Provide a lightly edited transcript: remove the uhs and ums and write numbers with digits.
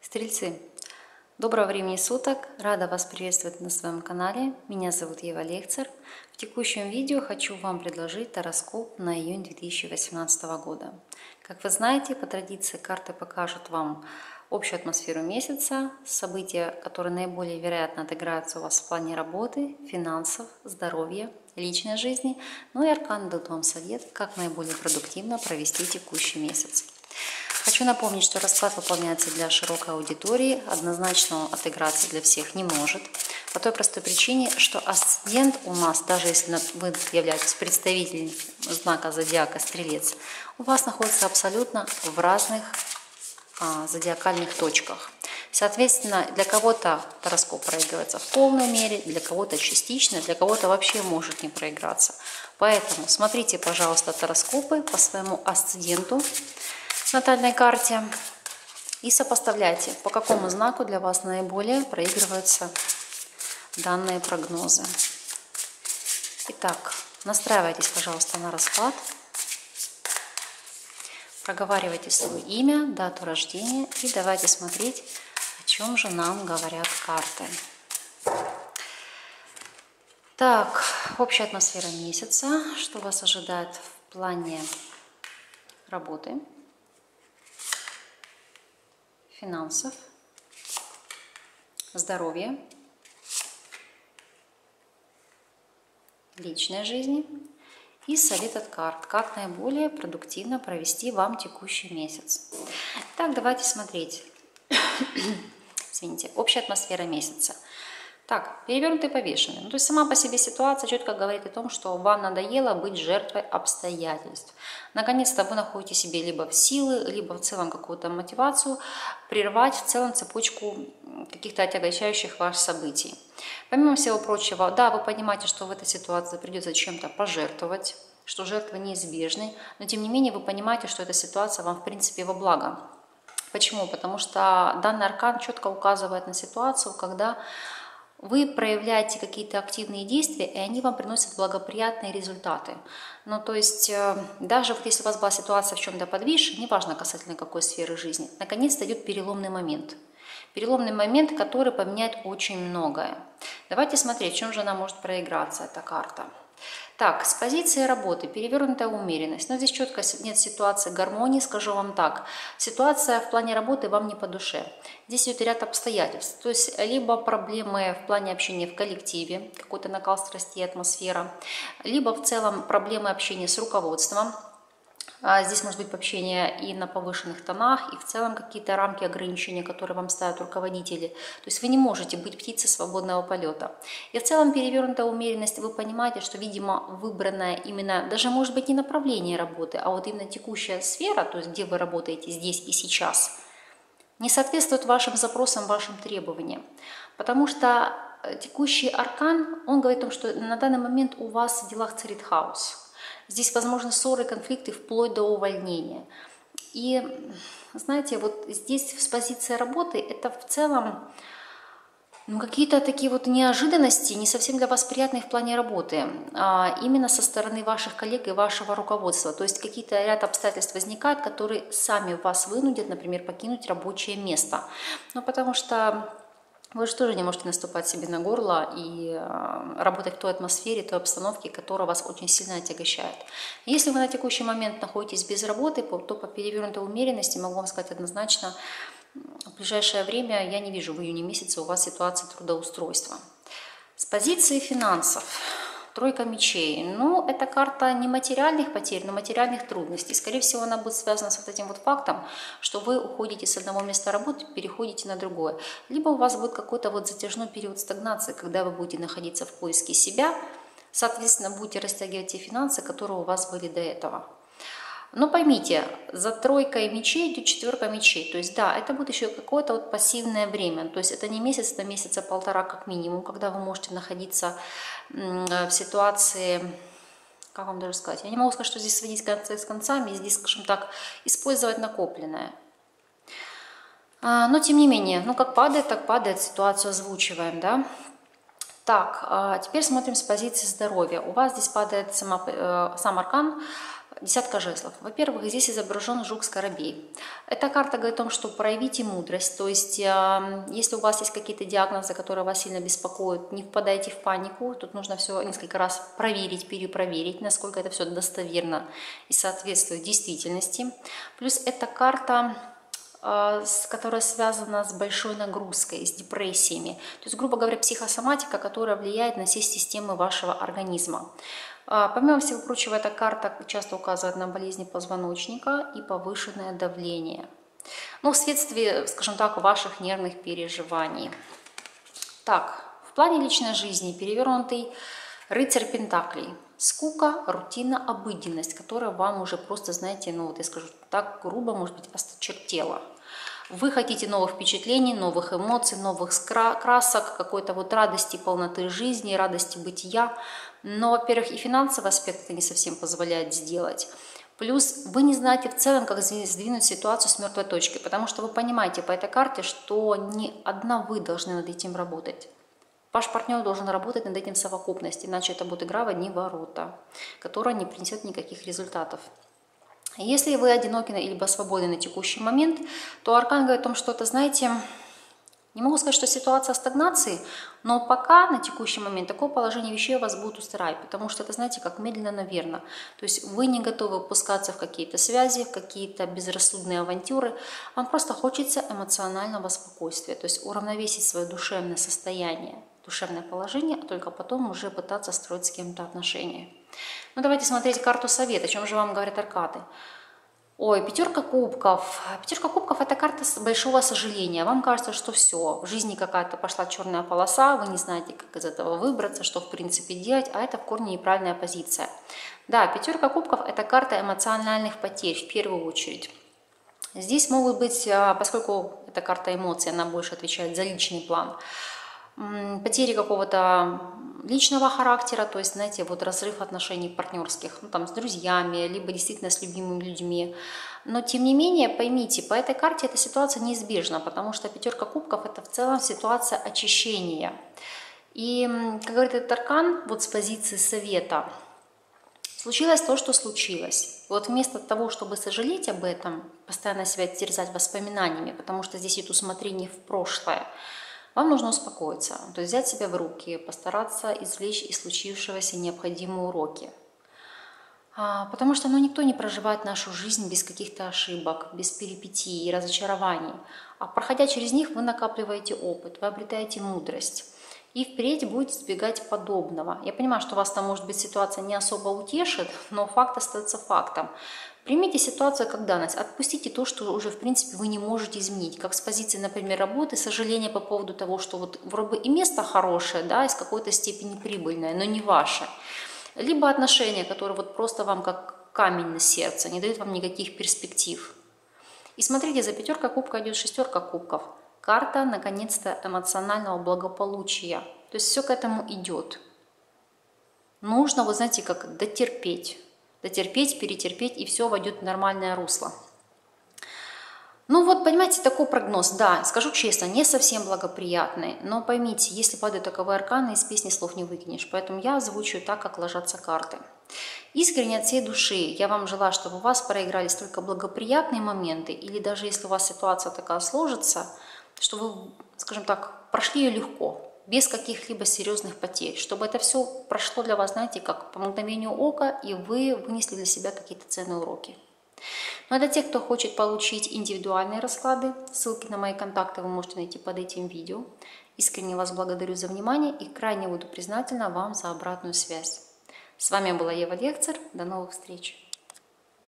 Стрельцы, доброго времени суток! Рада вас приветствовать на своем канале. Меня зовут Ева Лехцер. В текущем видео хочу вам предложить гороскоп на июнь 2018 года. Как вы знаете, по традиции карты покажут вам общую атмосферу месяца, события, которые наиболее вероятно отыграются у вас в плане работы, финансов, здоровья, личной жизни. Ну и арканы дадут вам совет, как наиболее продуктивно провести текущий месяц. Хочу напомнить, что расклад выполняется для широкой аудитории, однозначно отыграться для всех не может, по той простой причине, что асцендент у нас, даже если вы являетесь представителем знака зодиака Стрелец, у вас находится абсолютно в разных зодиакальных точках. Соответственно, для кого-то гороскоп проигрывается в полной мере, для кого-то частично, для кого-то вообще может не проиграться. Поэтому смотрите, пожалуйста, гороскопы по своему асценденту, натальной карте и сопоставляйте, по какому знаку для вас наиболее проигрываются данные прогнозы. Итак, настраивайтесь, пожалуйста, на расклад, проговаривайте свое имя, дату рождения и давайте смотреть, о чем же нам говорят карты. Так, общая атмосфера месяца, что вас ожидает в плане работы, финансов, здоровья, личной жизни и совет от карт, как наиболее продуктивно провести вам текущий месяц. Так, давайте смотреть. Извините, общая атмосфера месяца. Так, перевернутый повешенный. То есть сама по себе ситуация четко говорит о том, что вам надоело быть жертвой обстоятельств. Наконец-то вы находите себе либо силы, либо в целом какую-то мотивацию прервать в целом цепочку каких-то отягощающих вас событий. Помимо всего прочего, да, вы понимаете, что в этой ситуации придется чем-то пожертвовать, что жертвы неизбежны, но тем не менее вы понимаете, что эта ситуация вам в принципе во благо. Почему? Потому что данный аркан четко указывает на ситуацию, когда вы проявляете какие-то активные действия, и они вам приносят благоприятные результаты. Ну, то есть, даже вот если у вас была ситуация в чем-то подвисшая, неважно касательно какой сферы жизни, наконец-то идет переломный момент. Переломный момент, который поменяет очень многое. Давайте смотреть, в чем же она может проиграться, эта карта. Так, с позиции работы перевернутая умеренность. Но здесь четко нет ситуации гармонии, скажу вам так. Ситуация в плане работы вам не по душе. Здесь идет ряд обстоятельств. То есть, либо проблемы в плане общения в коллективе, какой-то накал страстей, атмосфера, либо в целом проблемы общения с руководством. Здесь может быть общение и на повышенных тонах, и в целом какие-то рамки ограничения, которые вам ставят руководители. То есть вы не можете быть птицей свободного полета. И в целом перевернутая умеренность, вы понимаете, что, видимо, выбранное именно, даже может быть не направление работы, а вот именно текущая сфера, то есть где вы работаете здесь и сейчас, не соответствует вашим запросам, вашим требованиям. Потому что текущий аркан, он говорит о том, что на данный момент у вас в делах царит хаос. Здесь возможны ссоры, конфликты, вплоть до увольнения. И, знаете, вот здесь с позиции работы это в целом какие-то такие вот неожиданности, не совсем для вас приятные в плане работы, именно со стороны ваших коллег и вашего руководства. То есть какие-то ряд обстоятельств возникают, которые сами вас вынудят, например, покинуть рабочее место. Ну, потому что вы же тоже не можете наступать себе на горло и работать в той атмосфере, той обстановке, которая вас очень сильно отягощает. Если вы на текущий момент находитесь без работы, то по перевернутой умеренности могу вам сказать однозначно, в ближайшее время я не вижу в июне месяце у вас ситуации трудоустройства. С позиции финансов. Тройка мечей. Ну, это карта не материальных потерь, но материальных трудностей. Скорее всего, она будет связана с вот этим вот фактом, что вы уходите с одного места работы, переходите на другое. Либо у вас будет какой-то вот затяжной период стагнации, когда вы будете находиться в поиске себя, соответственно, будете растягивать те финансы, которые у вас были до этого. Но поймите, за тройкой мечей идет четверка мечей. То есть, да, это будет еще какое-то вот пассивное время. То есть, это не месяц, это месяца полтора как минимум, когда вы можете находиться в ситуации, как вам даже сказать, я не могу сказать, что здесь сводить концы с концами, здесь, скажем так, использовать накопленное. Но, тем не менее, ну, как падает, так падает, ситуацию озвучиваем, да. Так, теперь смотрим с позиции здоровья. У вас здесь падает сам аркан, Десятка жезлов. Во-первых, здесь изображен жук-скоробей. Эта карта говорит о том, что проявите мудрость. То есть, если у вас есть какие-то диагнозы, которые вас сильно беспокоят, не впадайте в панику. Тут нужно все несколько раз проверить, перепроверить, насколько это все достоверно и соответствует действительности. Плюс эта карта, которая связана с большой нагрузкой, с депрессиями. То есть, грубо говоря, психосоматика, которая влияет на все системы вашего организма. Помимо всего прочего, эта карта часто указывает на болезни позвоночника и повышенное давление. Ну, вследствие, скажем так, ваших нервных переживаний. Так, в плане личной жизни перевернутый рыцарь пентаклей. Скука, рутина, обыденность, которая вам уже просто, знаете, ну вот я скажу так грубо, может быть, осточертела. Вы хотите новых впечатлений, новых эмоций, новых красок, какой-то вот радости, полноты жизни, радости бытия. Но, во-первых, и финансовый аспект это не совсем позволяет сделать. Плюс вы не знаете в целом, как сдвинуть ситуацию с мертвой точки, потому что вы понимаете по этой карте, что не одна вы должны над этим работать. Ваш партнер должен работать над этим в совокупности, иначе это будет игра в одни ворота, которая не принесет никаких результатов. Если вы одиноки либо свободны на текущий момент, то аркан говорит о том, что это, знаете, не могу сказать, что ситуация стагнации, но пока на текущий момент такое положение вещей вас будет устраивать, потому что это, знаете, как медленно, но верно. То есть вы не готовы опускаться в какие-то связи, в какие-то безрассудные авантюры, вам просто хочется эмоционального спокойствия, то есть уравновесить свое душевное состояние, душевное положение, а только потом уже пытаться строить с кем-то отношения. Ну, давайте смотреть карту совета, о чем же вам говорят арканы. Ой, пятерка кубков. Пятерка кубков – это карта большого сожаления. Вам кажется, что все, в жизни какая-то пошла черная полоса, вы не знаете, как из этого выбраться, что в принципе делать, а это в корне неправильная позиция. Да, пятерка кубков – это карта эмоциональных потерь в первую очередь. Здесь могут быть, поскольку это карта эмоций, она больше отвечает за личный план, потери какого-то личного характера, то есть, знаете, вот разрыв отношений партнерских, ну, там, с друзьями, либо действительно с любимыми людьми. Но, тем не менее, поймите, по этой карте эта ситуация неизбежна, потому что пятерка кубков – это в целом ситуация очищения. И, как говорит этот аркан, вот с позиции совета, случилось то, что случилось. Вот вместо того, чтобы сожалеть об этом, постоянно себя терзать воспоминаниями, потому что здесь идет усмотрение в прошлое, вам нужно успокоиться, то есть взять себя в руки, постараться извлечь из случившегося необходимые уроки. Потому что никто не проживает нашу жизнь без каких-то ошибок, без перипетий и разочарований. А проходя через них, вы накапливаете опыт, вы обретаете мудрость. И впредь будете избегать подобного. Я понимаю, что вас там, может быть, ситуация не особо утешит, но факт остается фактом. Примите ситуацию как данность, отпустите то, что уже, в принципе, вы не можете изменить. Как с позиции, например, работы, сожаление по поводу того, что вот вроде и место хорошее, да, и с какой-то степени прибыльное, но не ваше. Либо отношения, которые вот просто вам как камень на сердце, не дают вам никаких перспектив. И смотрите, за пятеркой кубка идет шестерка кубков. Карта, наконец-то, эмоционального благополучия. То есть все к этому идет. Нужно, вы знаете, как дотерпеть, перетерпеть, и все войдет в нормальное русло. Ну вот, понимаете, такой прогноз, да, скажу честно, не совсем благоприятный, но поймите, если падают таковые арканы, из песни слов не выкинешь, поэтому я озвучиваю так, как ложатся карты. Искренне от всей души я вам желаю, чтобы у вас проигрались только благоприятные моменты, или даже если у вас ситуация такая сложится, что вы, скажем так, прошли ее легко, без каких-либо серьезных потерь, чтобы это все прошло для вас, знаете, как по мгновению ока, и вы вынесли для себя какие-то ценные уроки. Но для тех, кто хочет получить индивидуальные расклады, ссылки на мои контакты вы можете найти под этим видео. Искренне вас благодарю за внимание и крайне буду признательна вам за обратную связь. С вами была Ева Лехцер. До новых встреч!